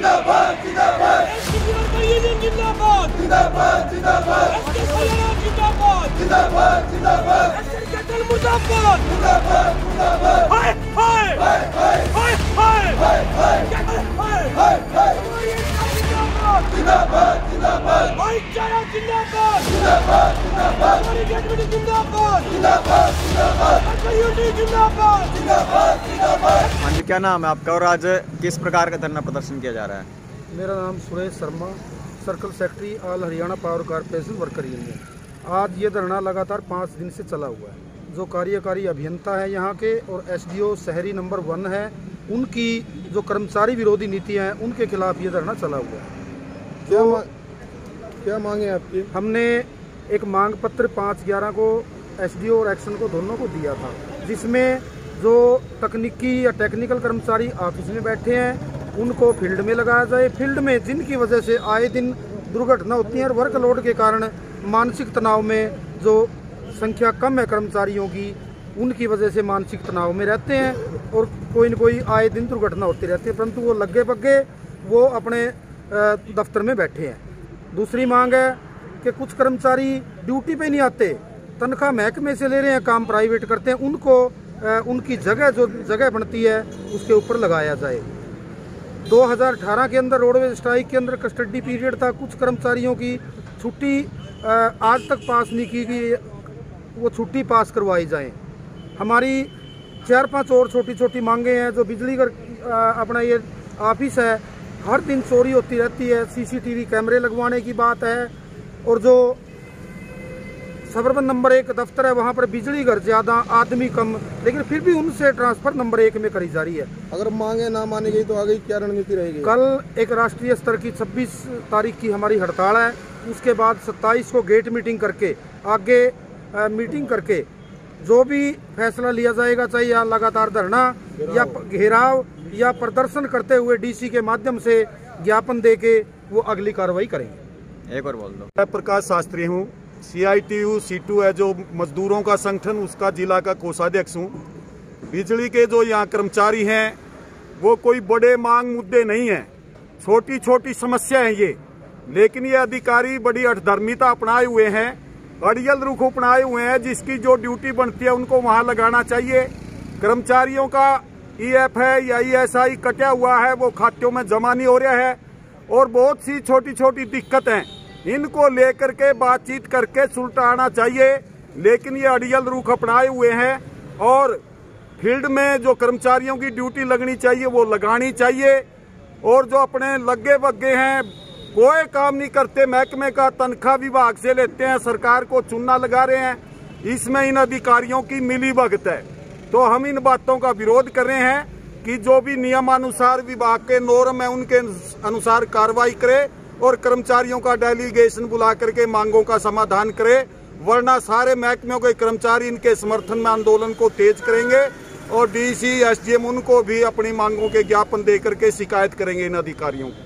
जिंदाबाद जिंदाबाद जिंदाबाद जिंदाबाद जिंदाबाद जिंदाबाद जिंदाबाद जिंदाबाद मुर्दाबाद मुर्दाबाद मुर्दाबाद हाय हाय हाय हाय हाय हाय हाय हाय हाय जिंदाबाद जिंदाबाद भाईचारा जिंदाबाद जिंदाबाद जिंदाबाद जिंदाबाद जिंदाबाद जिंदाबाद जिंदाबाद जिंदाबाद जिंदाबाद। हाँ जी, क्या नाम है आपका और आज किस प्रकार का धरना प्रदर्शन किया जा रहा है? मेरा नाम Suresh Sharma, circle secretary all Haryana power corporation worker union. आज ये धरना लगातार 5 दिन से चला हुआ है। जो कार्यकारी अभियंता है यहाँ के और एसडीओ शहरी नंबर 1 है, उनकी जो कर्मचारी विरोधी नीतियाँ हैं उनके खिलाफ ये धरना चला हुआ है। क्या मांगे आपकी? हमने एक मांग पत्र 5/11 को एसडीओ और एक्शन को दोनों को दिया था, जिसमें जो तकनीकी या टेक्निकल कर्मचारी ऑफिस में बैठे हैं उनको फील्ड में लगाया जाए। फील्ड में जिनकी वजह से आए दिन दुर्घटना होती है और वर्कलोड के कारण मानसिक तनाव में जो संख्या कम है कर्मचारियों की, उनकी वजह से मानसिक तनाव में रहते हैं और कोई न कोई आए दिन दुर्घटना होती रहती है, परंतु वो लगे पगे वो अपने दफ्तर में बैठे हैं। दूसरी मांग है कि कुछ कर्मचारी ड्यूटी पे नहीं आते, तनख्वाह महकमे से ले रहे हैं, काम प्राइवेट करते हैं, उनको उनकी जगह जो जगह बनती है उसके ऊपर लगाया जाए। 2018 के अंदर रोडवेज स्ट्राइक के अंदर कस्टडी पीरियड था, कुछ कर्मचारियों की छुट्टी आज तक पास नहीं की गई, वो छुट्टी पास करवाई जाए। हमारी 4-5 और छोटी छोटी मांगे हैं। जो बिजली का अपना ये ऑफिस है, हर दिन चोरी होती रहती है, सीसीटीवी कैमरे लगवाने की बात है। और जो सबर्बन नंबर 1 दफ्तर है वहाँ पर बिजली घर ज़्यादा, आदमी कम, लेकिन फिर भी उनसे ट्रांसफर नंबर 1 में करी जा रही है। अगर मांगे ना मानी गई तो आगे क्या रणनीति रहेगी? कल एक राष्ट्रीय स्तर की 26 तारीख की हमारी हड़ताल है, उसके बाद 27 को गेट मीटिंग करके आगे मीटिंग करके जो भी फैसला लिया जाएगा, चाहे या लगातार धरना या घेराव या प्रदर्शन करते हुए डीसी के माध्यम से ज्ञापन देके वो अगली कार्रवाई करेंगे। एक और बोल दो। मैं प्रकाश शास्त्री हूँ, CITU C2 है जो मजदूरों का संगठन, उसका जिला का कोषाध्यक्ष हूँ। बिजली के जो यहाँ कर्मचारी हैं वो कोई बड़े मांग मुद्दे नहीं हैं, छोटी छोटी समस्या है ये, लेकिन ये अधिकारी बड़ी अठधर्मिता अपनाए हुए हैं, अड़ियल रुख अपनाए हुए हैं। जिसकी जो ड्यूटी बनती है उनको वहाँ लगाना चाहिए। कर्मचारियों का EF है या ESI कटा हुआ है, वो खातों में जमा नहीं हो रहा है, और बहुत सी छोटी छोटी दिक्कतें, इनको लेकर के बातचीत करके सुलझाना चाहिए। लेकिन ये अड़ियल रुख अपनाए हुए हैं और फील्ड में जो कर्मचारियों की ड्यूटी लगनी चाहिए वो लगानी चाहिए। और जो अपने लगे बग्गे हैं, कोई काम नहीं करते, महकमे का तनख्वाह विभाग से लेते हैं, सरकार को चूना लगा रहे हैं, इसमें इन अधिकारियों की मिली भगत है। तो हम इन बातों का विरोध कर रहे हैं कि जो भी नियमानुसार विभाग के नॉर्म है उनके अनुसार कार्रवाई करे और कर्मचारियों का डेलीगेशन बुला करके मांगों का समाधान करे, वरना सारे महकमों के कर्मचारी इनके समर्थन में आंदोलन को तेज करेंगे और DC SDM उनको भी अपनी मांगों के ज्ञापन दे करके शिकायत करेंगे इन अधिकारियों को।